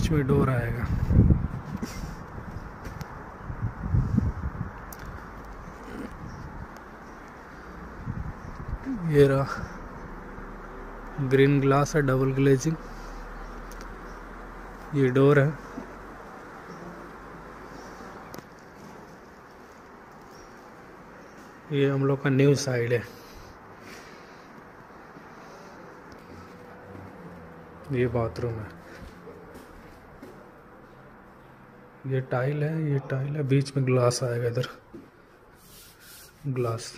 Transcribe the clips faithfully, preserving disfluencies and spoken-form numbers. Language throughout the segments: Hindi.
बीच में डोर आएगा। ये रहा ग्रीन ग्लास है, डबल ग्लेजिंग। ये डोर है। ये हम लोग का न्यू साइड है। ये बाथरूम है। ये टाइल है, ये टाइल है, बीच में ग्लास आएगा। इधर ग्लास,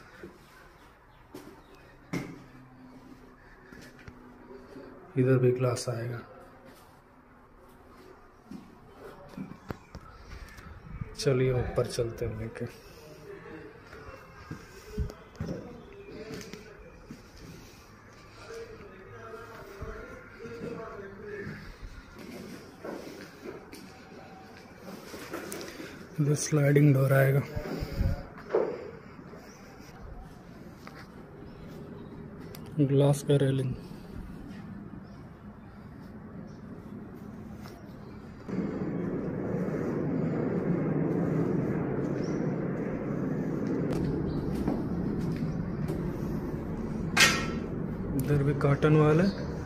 इधर भी ग्लास आएगा। चलिए ऊपर चलते हैं लेके। इधर स्लाइडिंग डोर आएगा। ग्लास का रेलिंग। इधर भी कॉटन वाल है।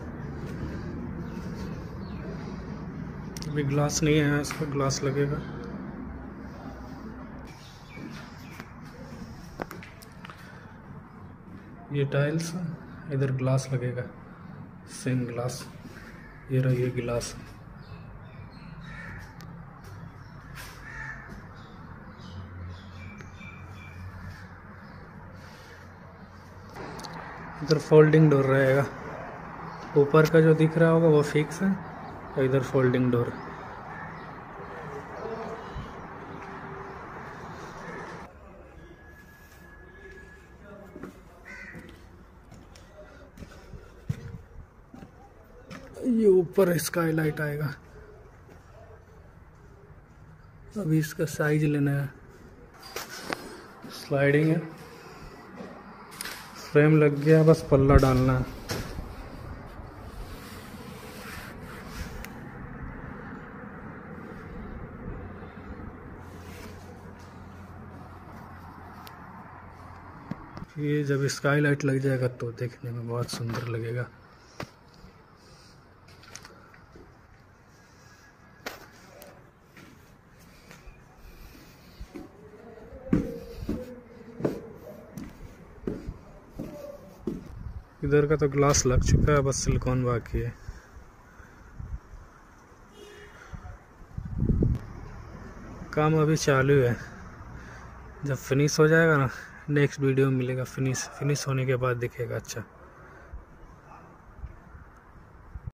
अभी ग्लास नहीं आया, इसका ग्लास लगेगा। ये टाइल्स, इधर ग्लास लगेगा, सेम ग्लास। ये रहा ये गिलास। इधर फोल्डिंग डोर रहेगा। ऊपर का जो दिख रहा होगा वो फिक्स है, और इधर फोल्डिंग डोर। ये ऊपर स्काई लाइट आएगा। अभी इसका साइज लेना है। स्लाइडिंग है, फ्रेम लग गया, बस पल्ला डालना है। ये जब स्काई लाइट लग जाएगा तो देखने में बहुत सुंदर लगेगा। इधर का तो ग्लास लग चुका है, बस सिलिकॉन बाकी है। काम अभी चालू है। जब फिनिश हो जाएगा ना, नेक्स्ट वीडियो में मिलेगा। फिनिश फिनिश होने के बाद दिखेगा अच्छा।